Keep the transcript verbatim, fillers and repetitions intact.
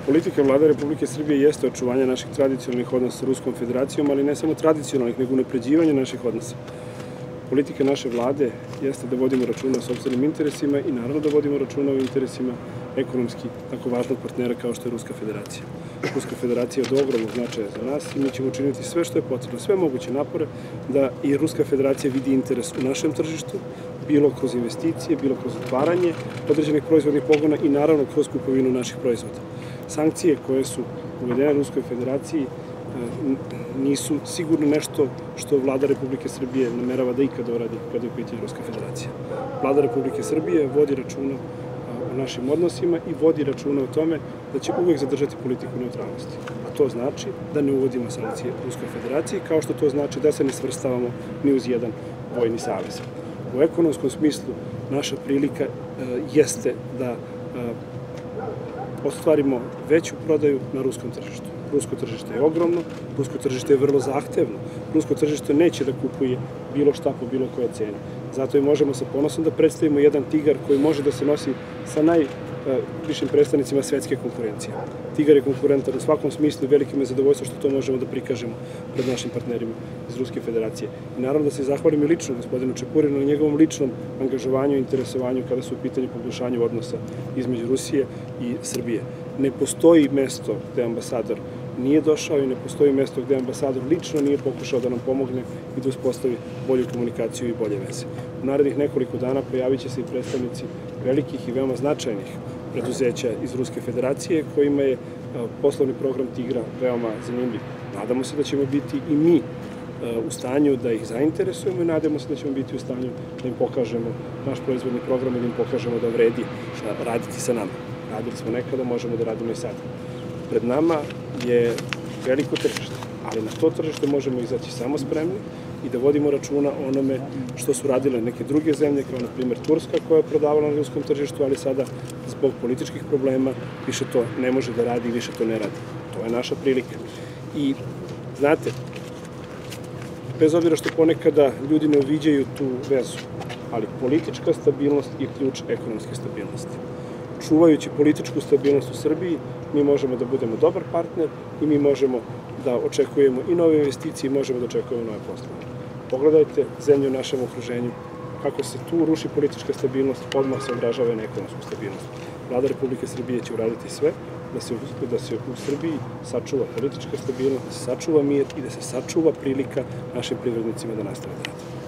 Politika Vlade Republike Srbije jeste očuvanje naših tradicionalnih odnosa sa Ruskom Federacijom, ali ne samo tradicionalnih, nego unapređivanje naših odnosa. Politika naše vlade jeste da vodimo računa o sopstvenim interesima i naravno da vodimo računa o interesima ekonomski tako važnog partnera kao što je Ruska Federacija. Ruska Federacija je od ogromnog značaja za nas i mi ćemo učiniti sve što je potrebno, sve moguće napore da i Ruska Federacija vidi interes u našem tržištu, bilo kroz investicije, bilo kroz otvaranje određenih proizvodnih pogona i naravno kroz kupovinu naših proizvoda. Sankcije koje su uvedene Ruskoj Federaciji nisu sigurno nešto što Vlada Republike Srbije namerava da ikada uradi kada je u pitanju Ruska Federacija. Vlada Republike Srbije vodi računa o našim odnosima i vodi računa o tome da će uvek zadržati politiku neutralnosti. A to znači da ne uvodimo sankcije Ruskoj Federaciji, kao što to znači da se ne svrstavamo ni uz jedan vojni savez. U ekonomskom smislu naša prilika jeste da ostvarimo veću prodaju na ruskom tržištu. Rusko tržište je ogromno, rusko tržište je vrlo zahtevno, rusko tržište neće da kupuje bilo šta po bilo koje cene. Zato i možemo sa ponosom da predstavimo jedan tigar koji može da se nosi sa najvišim predstavnicima svetske konkurencije. Tigar je konkurentan u svakom smislu i veliko mi je zadovoljstvo što to možemo da prikažemo pred našim partnerima iz Ruske Federacije. I naravno da se zahvalim i lično gospodinu Čepurinu na njegovom ličnom angažovanju i interesovanju kada su u pitanju poboljšanja odnosa između Rusije i Srbije. Ne postoji mesto gde ambasador nije došao i ne postoji mesto gde ambasador lično nije pokušao da nam pomogne i da uspostavi bolju komunikaciju i bolje veze. U narednih nekoliko dana pojavit će se i predstavnici velikih i veoma značajnih preduzeća iz Ruske Federacije kojima je poslovni program Tigra veoma zanimljiv. Nadamo se da ćemo biti i mi u stanju da ih zainteresujemo i nadamo se da ćemo biti u stanju da im pokažemo naš proizvodni program i da im pokažemo da vredi raditi sa nama. Radili smo nekada, možemo da radimo i sada. Pred nama je veliko tržište, ali na to tržište možemo izaći samo spremni i da vodimo računa o onome što su radile neke druge zemlje, kao na primjer Turska koja je prodavala na ruskom tržištu, ali sada zbog političkih problema više to ne može da radi i više to ne radi. To je naša prilika. I znate, bez obzira što ponekada ljudi ne uviđaju tu vezu, ali politička stabilnost je ključ ekonomske stabilnosti. Čuvajući političku stabilnost u Srbiji, mi možemo da budemo dobar partner i mi možemo da očekujemo i nove investicije i možemo da očekujemo nove poslove. Pogledajte zemlje u našem okruženju, kako se tu ruši politička stabilnost, odmah se odražava i na ekonomsku stabilnost. Vlada Republike Srbije će uraditi sve da se, da se u Srbiji sačuva politička stabilnost, da se sačuva mir i da se sačuva prilika našim privrednicima da nastave da rade.